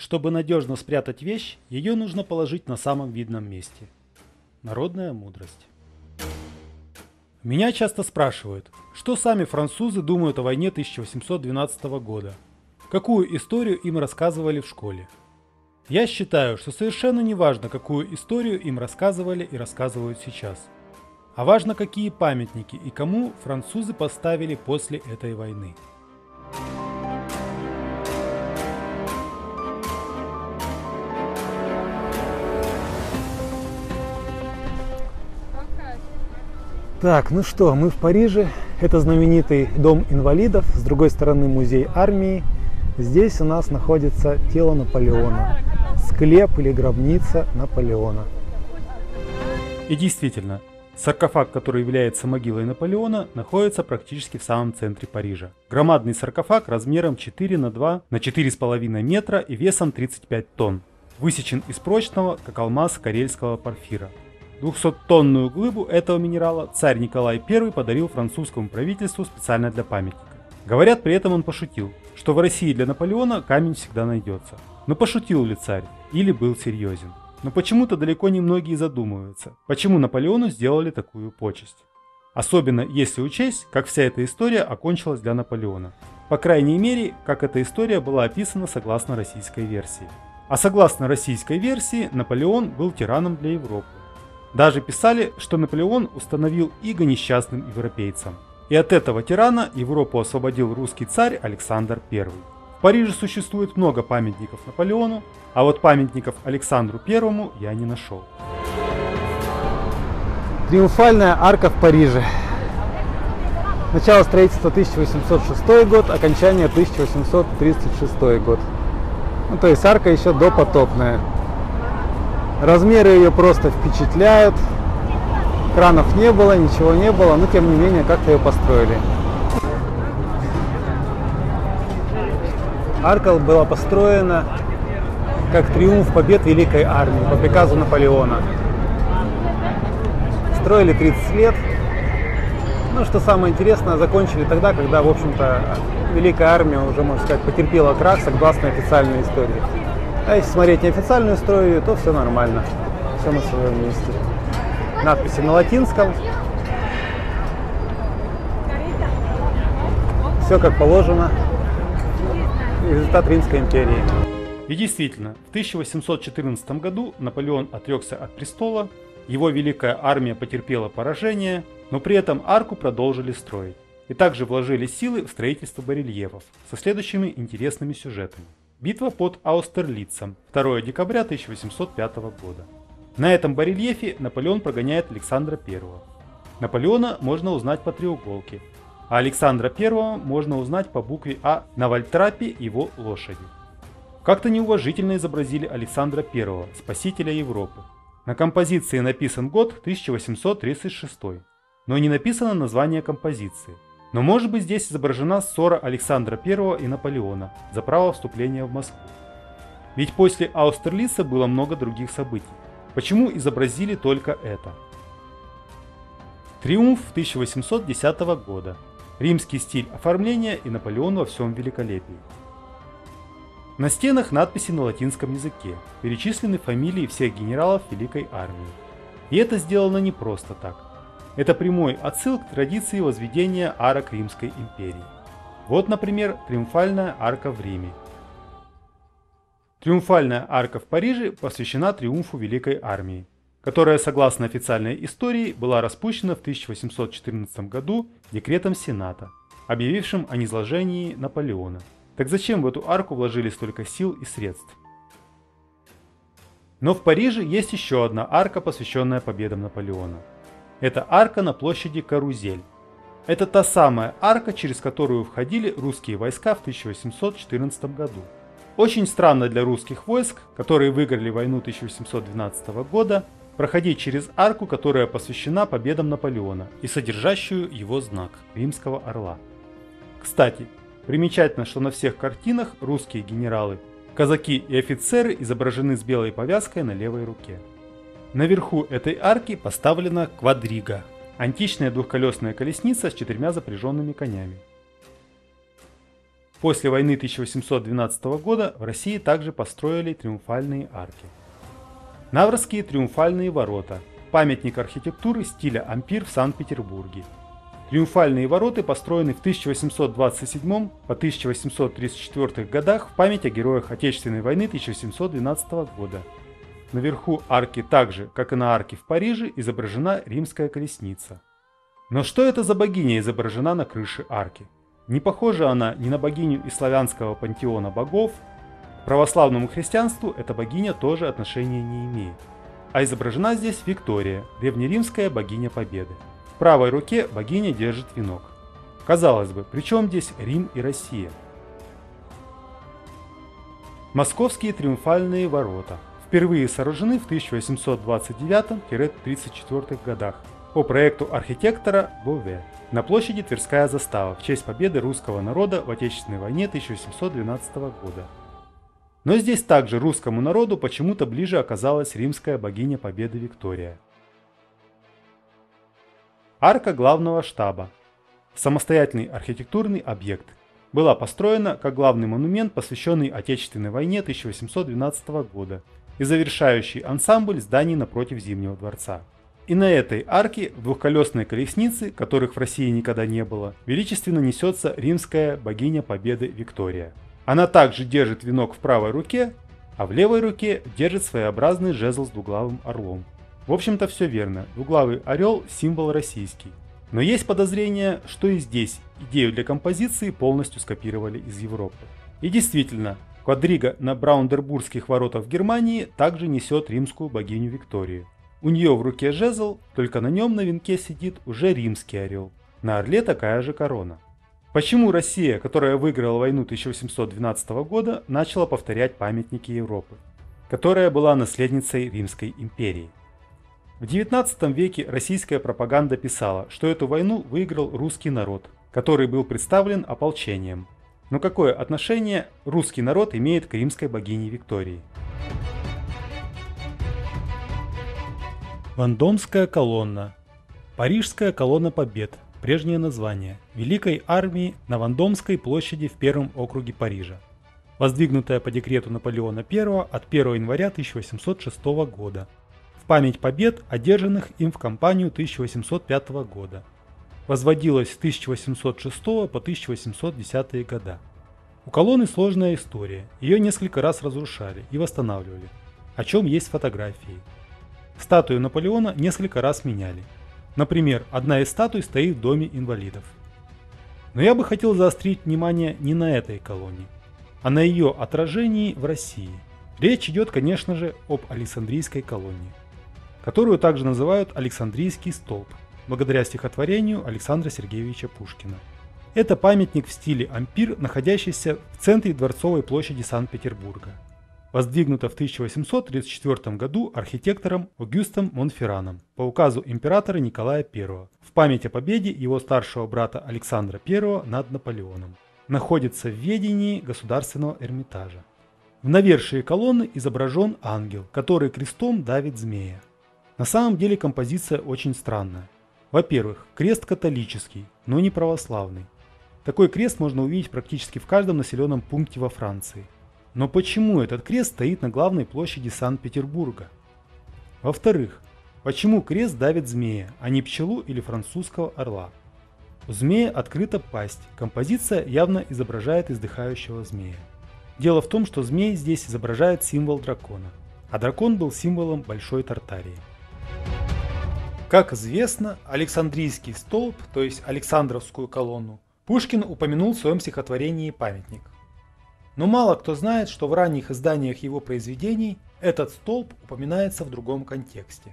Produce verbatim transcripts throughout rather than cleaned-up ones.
Чтобы надежно спрятать вещь, ее нужно положить на самом видном месте. Народная мудрость. Меня часто спрашивают, что сами французы думают о войне тысяча восемьсот двенадцатого года, какую историю им рассказывали в школе. Я считаю, что совершенно не важно, какую историю им рассказывали и рассказывают сейчас, а важно, какие памятники и кому французы поставили после этой войны. Так, ну что, мы в Париже. Это знаменитый дом инвалидов. С другой стороны музей армии. Здесь у нас находится тело Наполеона. Склеп или гробница Наполеона. И действительно, саркофаг, который является могилой Наполеона, находится практически в самом центре Парижа. Громадный саркофаг размером четыре на два на четыре с половиной метра и весом тридцать пять тонн. Высечен из прочного, как алмаз, карельского порфира. двухсоттонную глыбу этого минерала царь Николай Первый подарил французскому правительству специально для памятника. Говорят, при этом он пошутил, что в России для Наполеона камень всегда найдется. Но пошутил ли царь или был серьезен? Но почему-то далеко не многие задумываются, почему Наполеону сделали такую почесть. Особенно если учесть, как вся эта история окончилась для Наполеона. По крайней мере, как эта история была описана согласно российской версии. А согласно российской версии, Наполеон был тираном для Европы. Даже писали, что Наполеон установил иго несчастным европейцам. И от этого тирана Европу освободил русский царь Александр Первый. В Париже существует много памятников Наполеону, а вот памятников Александру Первому я не нашел. Триумфальная арка в Париже. Начало строительства тысяча восемьсот шестой год, окончание тысяча восемьсот тридцать шестой год. Ну, то есть арка еще допотопная. Размеры ее просто впечатляют. Кранов не было, ничего не было, но тем не менее как-то ее построили. Арка была построена как триумф побед Великой Армии по приказу Наполеона. Строили тридцать лет. Ну, что самое интересное, закончили тогда, когда, в общем-то, Великая Армия уже, можно сказать, потерпела крах согласно официальной истории. А если смотреть неофициальную историю, то все нормально, все на своем месте. Надписи на латинском. Все как положено. Результат Римской империи. И действительно, в тысяча восемьсот четырнадцатом году Наполеон отрекся от престола, его Великая Армия потерпела поражение, но при этом арку продолжили строить. И также вложили силы в строительство барельефов со следующими интересными сюжетами. Битва под Аустерлицем, второе декабря тысяча восемьсот пятого года. На этом барельефе Наполеон прогоняет Александра Первого. Наполеона можно узнать по треуголке, а Александра Первого можно узнать по букве А на вальтрапе его лошади. Как-то неуважительно изобразили Александра Первого, спасителя Европы. На композиции написан год тысяча восемьсот тридцать шестой, но не написано название композиции. Но может быть здесь изображена ссора Александра Первого и Наполеона за право вступления в Москву. Ведь после Аустерлица было много других событий. Почему изобразили только это? Триумф тысяча восемьсот десятого года. Римский стиль оформления и Наполеон во всем великолепии. На стенах надписи на латинском языке. Перечислены фамилии всех генералов Великой Армии. И это сделано не просто так. Это прямой отсыл к традиции возведения арок Римской империи. Вот, например, Триумфальная арка в Риме. Триумфальная арка в Париже посвящена триумфу Великой Армии, которая, согласно официальной истории, была распущена в тысяча восемьсот четырнадцатом году декретом Сената, объявившим о низложении Наполеона. Так зачем в эту арку вложили столько сил и средств? Но в Париже есть еще одна арка, посвященная победам Наполеона. Это арка на площади Карузель. Это та самая арка, через которую входили русские войска в тысяча восемьсот четырнадцатом году. Очень странно для русских войск, которые выиграли войну тысяча восемьсот двенадцатого года, проходить через арку, которая посвящена победам Наполеона и содержащую его знак Римского орла. Кстати, примечательно, что на всех картинах русские генералы, казаки и офицеры изображены с белой повязкой на левой руке. Наверху этой арки поставлена квадрига – античная двухколесная колесница с четырьмя запряженными конями. После войны тысяча восемьсот двенадцатого года в России также построили триумфальные арки. Наврские триумфальные ворота – памятник архитектуры стиля ампир в Санкт-Петербурге. Триумфальные ворота построены в тысяча восемьсот двадцать седьмом по тысяча восемьсот тридцать четвёртый годах в память о героях Отечественной войны тысяча восемьсот двенадцатого года. Наверху арки, так же, как и на арке в Париже, изображена римская колесница. Но что это за богиня изображена на крыше арки? Не похожа она ни на богиню из славянского пантеона богов. К православному христианству эта богиня тоже отношения не имеет. А изображена здесь Виктория, древнеримская богиня Победы. В правой руке богиня держит венок. Казалось бы, при чем здесь Рим и Россия? Московские триумфальные ворота впервые сооружены в тысяча восемьсот двадцать девятом — тридцать четвёртых годах по проекту архитектора Бове на площади Тверская застава в честь победы русского народа в Отечественной войне тысяча восемьсот двенадцатого года. Но здесь также русскому народу почему-то ближе оказалась римская богиня Победы Виктория. Арка главного штаба. Самостоятельный архитектурный объект. Была построена как главный монумент, посвященный Отечественной войне тысяча восемьсот двенадцатого года и завершающий ансамбль зданий напротив Зимнего дворца. И на этой арке в двухколесной колеснице, которых в России никогда не было, величественно несется римская богиня Победы Виктория. Она также держит венок в правой руке, а в левой руке держит своеобразный жезл с двуглавым орлом. В общем-то все верно, двуглавый орел – символ российский. Но есть подозрение, что и здесь идею для композиции полностью скопировали из Европы. И действительно, квадрига на Браундербургских воротах в Германии также несет римскую богиню Викторию. У нее в руке жезл, только на нем на венке сидит уже римский орел. На орле такая же корона. Почему Россия, которая выиграла войну тысяча восемьсот двенадцатого года, начала повторять памятники Европы, которая была наследницей Римской империи? В девятнадцатом веке российская пропаганда писала, что эту войну выиграл русский народ, который был представлен ополчением. Но какое отношение русский народ имеет к римской богине Виктории? Вандомская колонна. Парижская колонна побед. Прежнее название. Великой армии на Вандомской площади в первом округе Парижа. Воздвигнутая по декрету Наполеона Первого от первого января тысяча восемьсот шестого года. В память побед, одержанных им в кампанию тысяча восемьсот пятого года. Возводилась с тысяча восемьсот шестого по тысяча восемьсот десятые года. У колонны сложная история. Ее несколько раз разрушали и восстанавливали, о чем есть фотографии. Статую Наполеона несколько раз меняли. Например, одна из статуй стоит в доме инвалидов. Но я бы хотел заострить внимание не на этой колонне, а на ее отражении в России. Речь идет, конечно же, об Александрийской колонне, которую также называют Александрийский столб, благодаря стихотворению Александра Сергеевича Пушкина. Это памятник в стиле ампир, находящийся в центре Дворцовой площади Санкт-Петербурга. Воздвигнута в тысяча восемьсот тридцать четвёртом году архитектором Огюстом Монферраном по указу императора Николая Первого в память о победе его старшего брата Александра Первого над Наполеоном. Находится в ведении Государственного Эрмитажа. В навершии колонны изображен ангел, который крестом давит змея. На самом деле композиция очень странная. Во-первых, крест католический, но не православный. Такой крест можно увидеть практически в каждом населенном пункте во Франции. Но почему этот крест стоит на главной площади Санкт-Петербурга? Во-вторых, почему крест давит змея, а не пчелу или французского орла? У змея открыта пасть, композиция явно изображает издыхающего змея. Дело в том, что змей здесь изображает символ дракона, а дракон был символом Большой Тартарии. Как известно, Александрийский столб, то есть Александровскую колонну, Пушкин упомянул в своем стихотворении «Памятник». Но мало кто знает, что в ранних изданиях его произведений этот столб упоминается в другом контексте.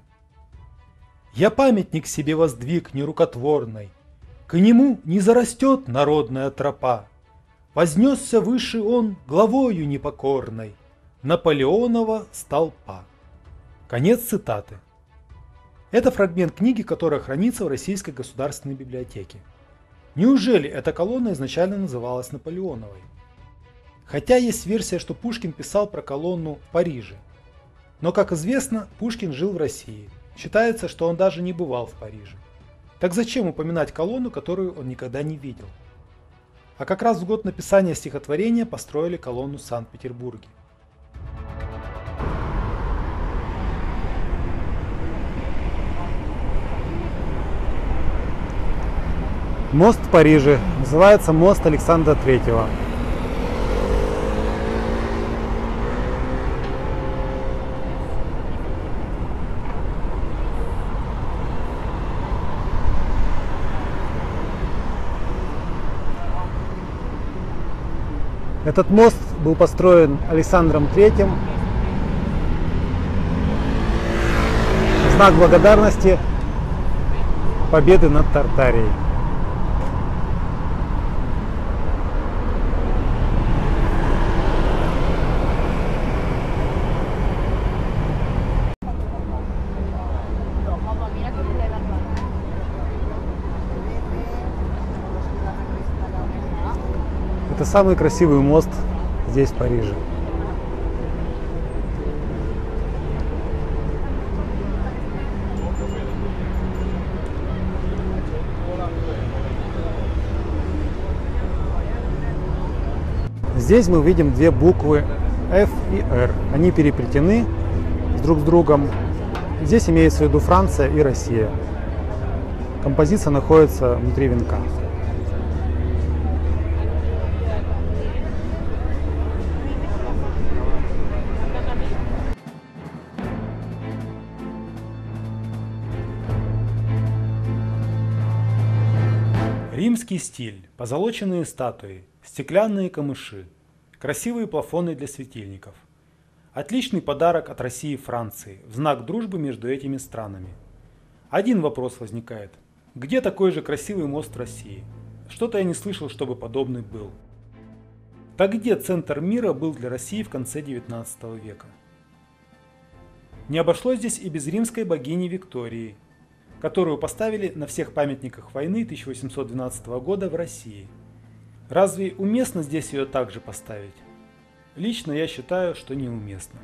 «Я памятник себе воздвиг нерукотворный, к нему не зарастет народная тропа. Вознесся выше он главою непокорной Наполеонова столпа». Конец цитаты. Это фрагмент книги, которая хранится в Российской государственной библиотеке. Неужели эта колонна изначально называлась Наполеоновой? Хотя есть версия, что Пушкин писал про колонну в Париже. Но, как известно, Пушкин жил в России. Считается, что он даже не бывал в Париже. Так зачем упоминать колонну, которую он никогда не видел? А как раз в год написания стихотворения построили колонну в Санкт-Петербурге. Мост в Париже. Называется мост Александра Третьего. Этот мост был построен Александром Третьим в знак благодарности победы над Тартарией. Это самый красивый мост здесь, в Париже. Здесь мы видим две буквы F и R. Они переплетены друг с другом. Здесь имеется в виду Франция и Россия. Композиция находится внутри венка. Римский стиль, позолоченные статуи, стеклянные камыши, красивые плафоны для светильников. Отличный подарок от России и Франции в знак дружбы между этими странами. Один вопрос возникает. Где такой же красивый мост в России? Что-то я не слышал, чтобы подобный был. Так где центр мира был для России в конце девятнадцатого века? Не обошлось здесь и без римской богини Виктории, которую поставили на всех памятниках войны тысяча восемьсот двенадцатого года в России. Разве уместно здесь ее также поставить? Лично я считаю, что неуместно.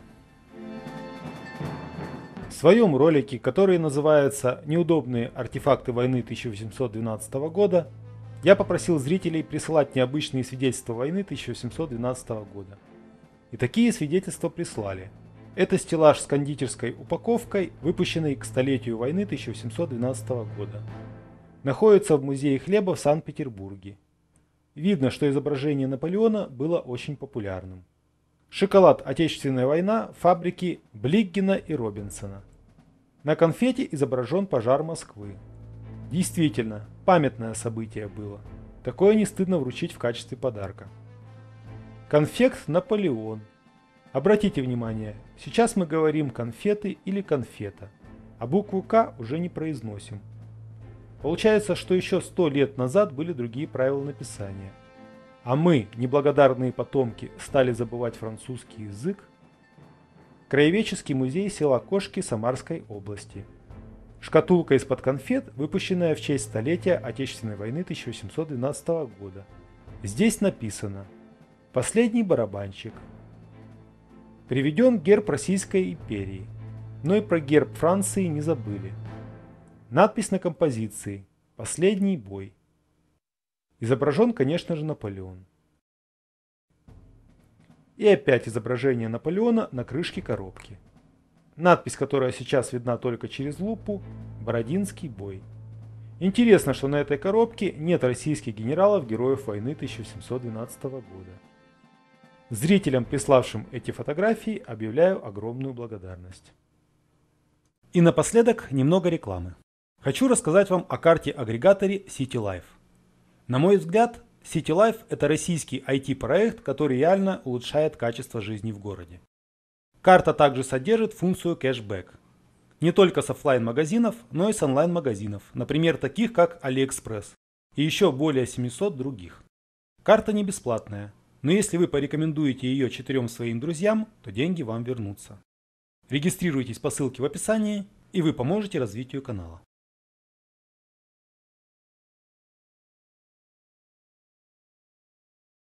В своем ролике, который называется «Неудобные артефакты войны тысяча восемьсот двенадцатого года», я попросил зрителей присылать необычные свидетельства войны тысяча восемьсот двенадцатого года. И такие свидетельства прислали. Это стеллаж с кондитерской упаковкой, выпущенный к столетию войны тысяча восемьсот двенадцатого года. Находится в музее хлеба в Санкт-Петербурге. Видно, что изображение Наполеона было очень популярным. Шоколад «Отечественная война» фабрики Блиггена и Робинсона. На конфете изображен пожар Москвы. Действительно, памятное событие было. Такое не стыдно вручить в качестве подарка. Конфект «Наполеон». Обратите внимание, сейчас мы говорим конфеты или конфета, а букву «К» уже не произносим. Получается, что еще сто лет назад были другие правила написания. А мы, неблагодарные потомки, стали забывать французский язык. Краеведческий музей села Кошки Самарской области. Шкатулка из-под конфет, выпущенная в честь столетия Отечественной войны тысяча восемьсот двенадцатого года. Здесь написано «Последний барабанщик». Приведен герб Российской империи, но и про герб Франции не забыли. Надпись на композиции «Последний бой». Изображен, конечно же, Наполеон. И опять изображение Наполеона на крышке коробки. Надпись, которая сейчас видна только через лупу, «Бородинский бой». Интересно, что на этой коробке нет российских генералов-героев войны тысяча восемьсот двенадцатого года. Зрителям, приславшим эти фотографии, объявляю огромную благодарность. И напоследок немного рекламы. Хочу рассказать вам о карте-агрегаторе CityLife. На мой взгляд, CityLife – это российский ай ти-проект, который реально улучшает качество жизни в городе. Карта также содержит функцию кэшбэк. Не только с офлайн-магазинов, но и с онлайн-магазинов, например, таких как AliExpress, и еще более семисот других. Карта не бесплатная. Но если вы порекомендуете ее четырем своим друзьям, то деньги вам вернутся. Регистрируйтесь по ссылке в описании, и вы поможете развитию канала.